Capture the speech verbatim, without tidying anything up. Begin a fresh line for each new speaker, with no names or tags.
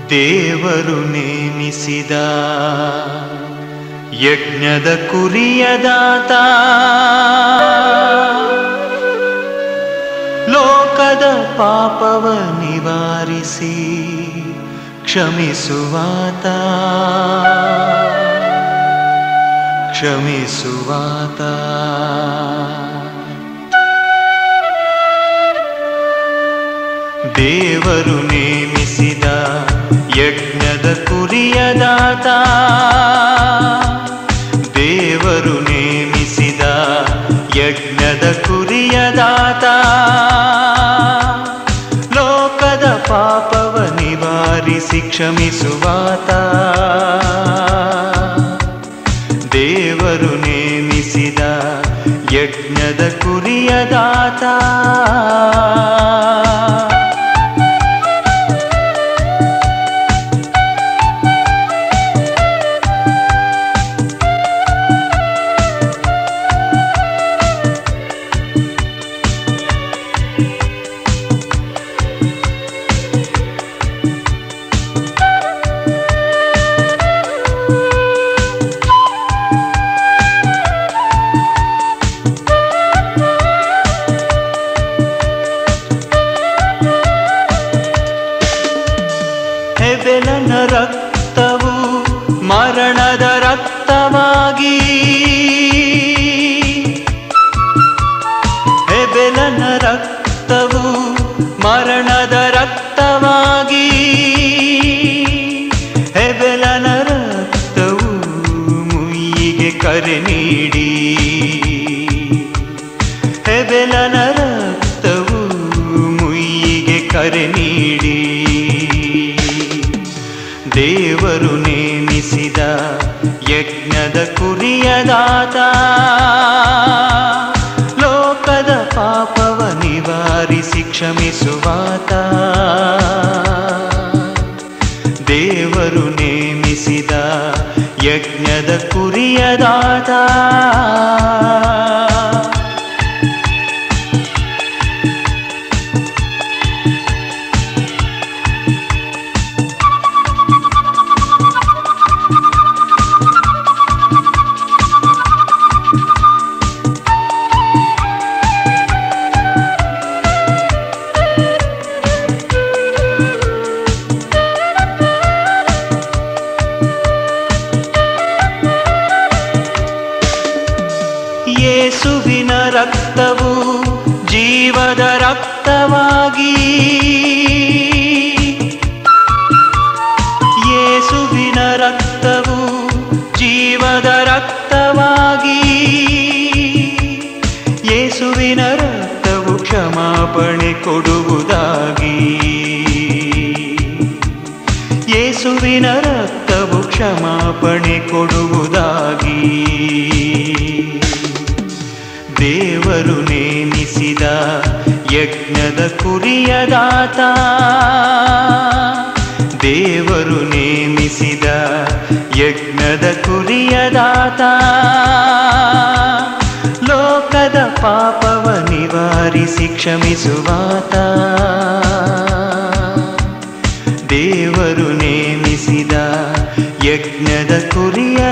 ದೇವರು ನೇಮಿಸಿದ ಯಜ್ಞದ ಕುರಿಯದಾತ, ಲೋಕದ ಪಾಪವ ನಿವಾರಿಸಿ ಕ್ಷಮಿಸುವಾತ, ಕ್ಷಮಿಸುವಾತ. ದೇವರು ನೇಮಿಸಿದ ಯಜ್ಞದ ಕುರಿಯದಾತ, ದೇವರು ನೇಮಿಸಿದ ಯಜ್ಞದ ಕುರಿಯದಾತ, ಲೋಕದ ಪಾಪವ ನಿವಾರಿಸಿ ಕ್ಷಮಿಸುವಾತ. ದೇವರು ನೇಮಿಸಿದ ಯಜ್ಞದ ಕುರಿಯದಾತ. ಹೆಬೆಲನ ರಕ್ತವು ಮರಣದ ರಕ್ತವಾಗಿ, ಹೆಬೆಲನ ರಕ್ತವು ಮರಣದ ರಕ್ತವಾಗಿ, ಹೆಬೆಲನ ರಕ್ತವು ಮುಯ್ಯಿಗೆ ಕರೆ ನೀಡಿ, ಹೆಬೆಲನ ರಕ್ತವು ಮುಯ್ಯಿಗೆ ಕರೆ ನೀಡಿ. ದೇವರು ನೇಮಿಸಿದ ಯಜ್ಞದ ಕುರಿಯದಾತ, ಲೋಕದ ಪಾಪವ ನಿವಾರಿಸಿ ಕ್ಷಮಿಸುವಾತ. ದೇವರು ನೇಮಿಸಿದ ಯಜ್ಞದ ಕುರಿಯದಾತ. ಯೇಸುವಿನ ರಕ್ತವು ಜೀವದ ರಕ್ತವಾಗಿ, ಯೇಸುವಿನ ರಕ್ತವು ಜೀವದ ರಕ್ತವಾಗಿ, ಯೇಸುವಿನ ರಕ್ತವು ಕ್ಷಮಾಪಣೆ ಕೊಡುವುದಾಗಿ, ಯೇಸುವಿನ ರಕ್ತವು ಕ್ಷಮಾಪಣೆ ಕೊಡುವುದಾಗಿ. ದೇವರು ನೇಮಿಸಿದ ಯಜ್ಞದ ಕುರಿಯದಾತ, ದೇವರು ನೇಮಿಸಿದ ಯಜ್ಞದ ಕುರಿಯದಾತ, ಲೋಕದ ಪಾಪವ ನಿವಾರಿಸಿ ಕ್ಷಮಿಸುವಾತ. ದೇವರು ನೇಮಿಸಿದ ಯಜ್ಞದ ಕುರಿಯ